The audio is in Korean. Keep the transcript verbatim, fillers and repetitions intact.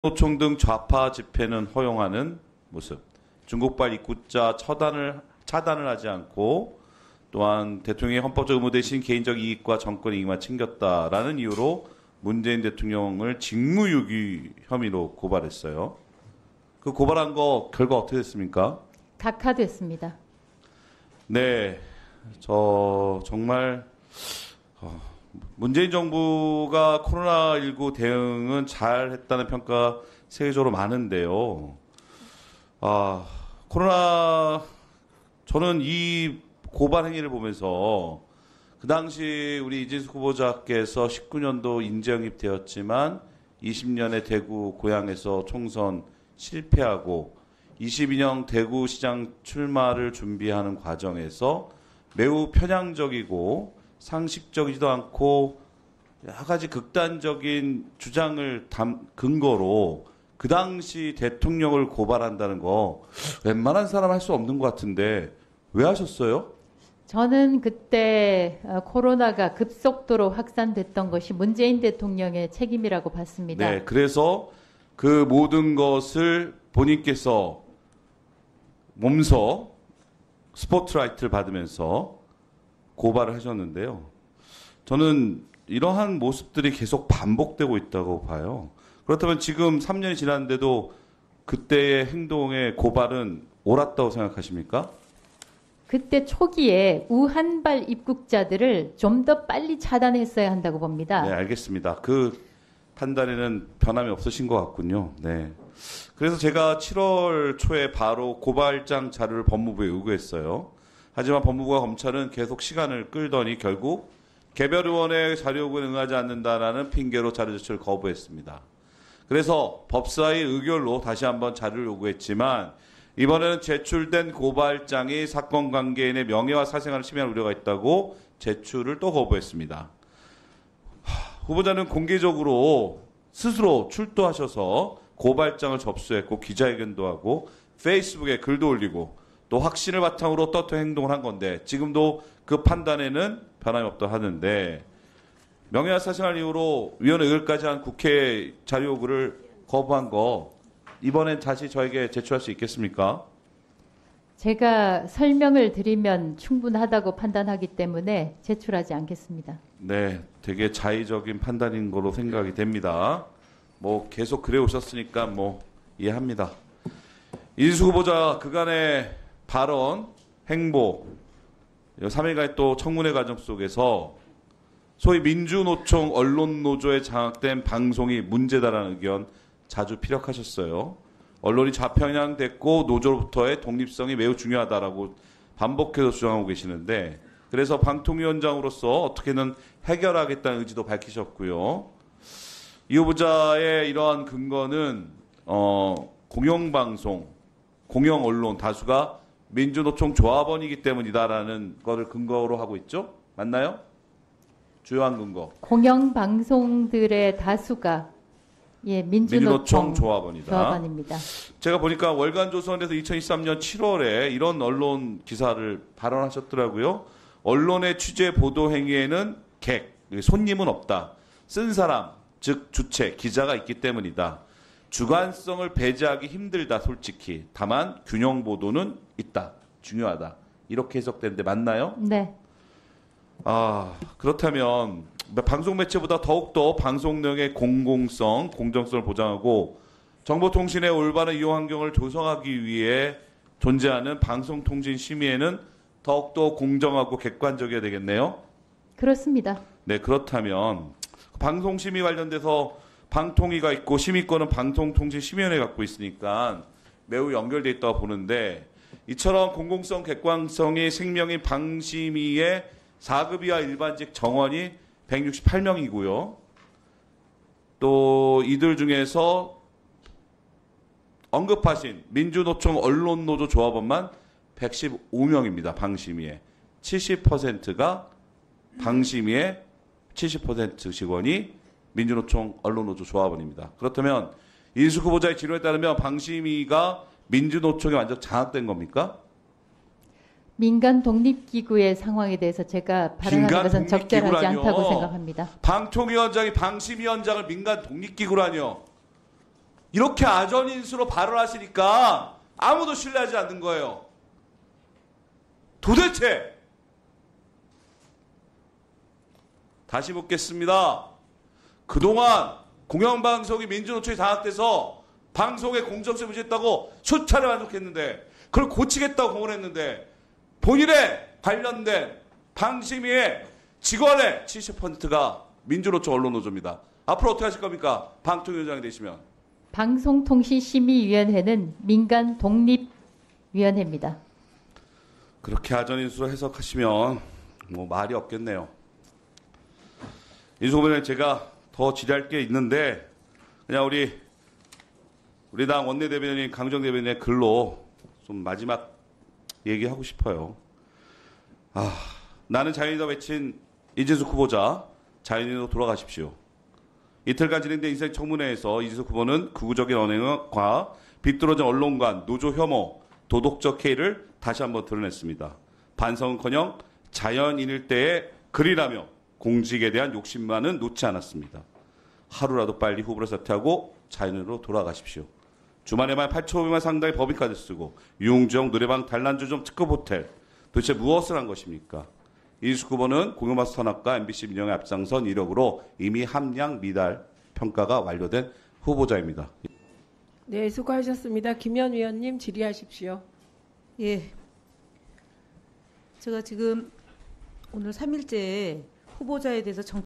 노총 등 좌파 집회는 허용하는 모습. 중국발 입국자 처단을, 차단을 하지 않고 또한 대통령의 헌법적 의무 대신 개인적 이익과 정권 이익만 챙겼다라는 이유로 문재인 대통령을 직무유기 혐의로 고발했어요. 그 고발한 거 결과 어떻게 됐습니까? 각하됐습니다. 네, 저 정말 어, 문재인 정부가 코로나십구 대응은 잘했다는 평가 세계적으로 많은데요. 아, 코로나 저는 이 고발 행위를 보면서 그 당시 우리 이진숙 후보자께서 십구 년도 인재 영입되었지만 이십 년에 대구 고향에서 총선 실패하고 이십이 년 대구시장 출마를 준비하는 과정에서 매우 편향적이고 상식적이지도 않고 여러 가지 극단적인 주장을 담, 근거로 그 당시 대통령을 고발한다는 거 웬만한 사람 할 수 없는 것 같은데 왜 하셨어요? 저는 그때 코로나가 급속도로 확산됐던 것이 문재인 대통령의 책임이라고 봤습니다. 네, 그래서 그 모든 것을 본인께서 몸소 스포트라이트를 받으면서 고발을 하셨는데요. 저는 이러한 모습들이 계속 반복되고 있다고 봐요. 그렇다면 지금 삼 년이 지났는데도 그때의 행동의 고발은 옳았다고 생각하십니까? 그때 초기에 우한발 입국자들을 좀 더 빨리 차단했어야 한다고 봅니다. 네, 알겠습니다. 그 판단에는 변함이 없으신 것 같군요. 네. 그래서 제가 칠월 초에 바로 고발장 자료를 법무부에 요구했어요. 하지만 법무부와 검찰은 계속 시간을 끌더니 결국 개별 의원의 자료 요구에 응하지 않는다라는 핑계로 자료 제출을 거부했습니다. 그래서 법사위 의결로 다시 한번 자료를 요구했지만 이번에는 제출된 고발장이 사건 관계인의 명예와 사생활을 침해할 우려가 있다고 제출을 또 거부했습니다. 하, 후보자는 공개적으로 스스로 출두하셔서 고발장을 접수했고 기자회견도 하고 페이스북에 글도 올리고 또 확신을 바탕으로 떳떳한 행동을 한 건데 지금도 그 판단에는 변함이 없다 하는데 명예와 사생활 이유로 위원회 의결까지 한 국회 자료 요구를 거부한 거 이번엔 다시 저에게 제출할 수 있겠습니까? 제가 설명을 드리면 충분하다고 판단하기 때문에 제출하지 않겠습니다. 네, 되게 자의적인 판단인 걸로 생각이 됩니다. 뭐 계속 그래 오셨으니까 뭐 이해합니다. 이진숙 후보자 그간의 발언, 행보, 삼 일간의 또 청문회 과정 속에서 소위 민주노총 언론노조에 장악된 방송이 문제다라는 의견 자주 피력하셨어요. 언론이 좌편향됐고 노조로부터의 독립성이 매우 중요하다라고 반복해서 주장하고 계시는데 그래서 방통위원장으로서 어떻게든 해결하겠다는 의지도 밝히셨고요. 이 후보자의 이러한 근거는 어, 공영방송, 공영언론 다수가 민주노총 조합원이기 때문이다라는 것을 근거로 하고 있죠? 맞나요? 주요한 근거. 공영방송들의 다수가 예, 민주노총, 민주노총 조합원이다. 조합원입니다. 제가 보니까 월간조선에서 이천이십삼 년 칠월에 이런 언론 기사를 발언하셨더라고요. 언론의 취재 보도 행위에는 객, 손님은 없다. 쓴 사람, 즉 주체, 기자가 있기 때문이다. 주관성을 배제하기 힘들다, 솔직히. 다만 균형 보도는 있다. 중요하다. 이렇게 해석되는데 맞나요? 네. 아, 그렇다면 방송 매체보다 더욱더 방송 내용의 공공성, 공정성을 보장하고 정보통신의 올바른 이용 환경을 조성하기 위해 존재하는 방송통신심의회는 더욱더 공정하고 객관적이어야 되겠네요. 그렇습니다. 네, 그렇다면 방송심의 관련돼서 방통위가 있고 심의권은 방송통신심의위원회가 갖고 있으니까 매우 연결돼 있다고 보는데 이처럼 공공성, 객관성이 생명인 방심위의 사 급 이하 일반직 정원이 백육십팔 명이고요. 또 이들 중에서 언급하신 민주노총 언론노조 조합원만 백십오 명입니다. 방심위에. 칠십 퍼센트가 방심위의 칠십 퍼센트 직원이 민주노총 언론노조 조합원입니다. 그렇다면 이진숙 후보자의 진로에 따르면 방심위가 민주노총에 완전 장악된 겁니까? 민간 독립기구의 상황에 대해서 제가 발언하는 것은 적절하지 않다고 생각합니다. 방통위원장이 방심위원장을 민간 독립기구라뇨. 이렇게 아전인수로 발언하시니까 아무도 신뢰하지 않는 거예요. 도대체 다시 묻겠습니다. 그동안 공영방송이 민주노총이 장악돼서 방송의 공정성이 무시했다고 수차례 반복했는데 그걸 고치겠다고 공언했는데 본인의 관련된 방심위의 직원의 칠십 퍼센트가 민주노총 언론노조입니다. 앞으로 어떻게 하실 겁니까? 방통위원장이 되시면. 방송통신심의위원회는 민간 독립위원회입니다. 그렇게 아전인수로 해석하시면 뭐 말이 없겠네요. 인수 후보는 제가 더 질의할 게 있는데 그냥 우리 우리 당 원내대변인 강정 대변인의 글로 좀 마지막 얘기하고 싶어요. 아, 나는 자연이다 외친 이재석 후보자 자연인으로 돌아가십시오. 이틀간 진행된 인사청문회에서 이재석 후보는 극우적인 언행과 비뚤어진 언론관, 노조 혐오, 도덕적 해이를 다시 한번 드러냈습니다. 반성은커녕 자연인일 때의 글이라며 공직에 대한 욕심만은 놓지 않았습니다. 하루라도 빨리 후보를 사퇴하고 자연인으로 돌아가십시오. 주말에만 팔천오백만 상당의 법인카드 쓰고 유흥지역 노래방 단란주점 특급 호텔 도대체 무엇을 한 것입니까? 이재석 후보는 공영방송 탄압과 엠비씨 민영의 앞장선 이력으로 이미 함량 미달 평가가 완료된 후보자입니다. 네, 수고하셨습니다. 김현 위원님 질의하십시오. 예. 제가 지금 오늘 삼 일째 후보자에 대해서 정